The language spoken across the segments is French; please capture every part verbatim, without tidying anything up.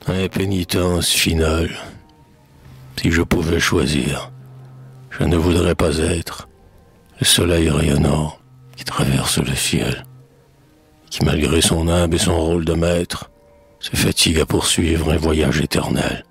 Impénitence finale. Si je pouvais choisir, je ne voudrais pas être le soleil rayonnant qui traverse le ciel, qui malgré son âme et son rôle de maître, se fatigue à poursuivre un voyage éternel.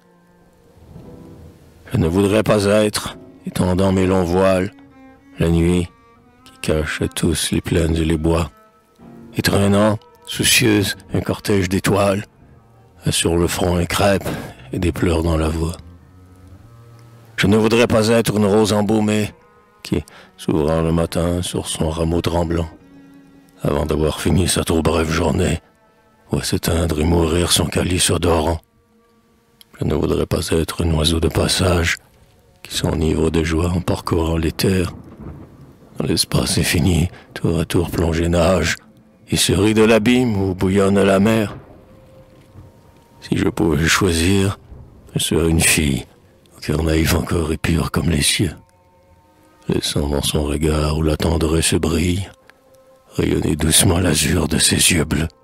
Je ne voudrais pas être, étendant mes longs voiles, la nuit qui cache à tous les plaines et les bois, et traînant, soucieuse, un cortège d'étoiles, a sur le front un crêpe et des pleurs dans la voix. Je ne voudrais pas être une rose embaumée qui, s'ouvrant le matin sur son rameau tremblant, avant d'avoir fini sa trop brève journée, voit s'éteindre et mourir son calice odorant. Je ne voudrais pas être un oiseau de passage qui s'enivre de joie en parcourant les terres. Dans l'espace infini, tour à tour plongé nage, et se rit de l'abîme où bouillonne la mer. Si je pouvais choisir, je serais une fille, au cœur naïf encore et pur comme les cieux, laissant dans son regard où la tendresse brille, rayonner doucement l'azur de ses yeux bleus.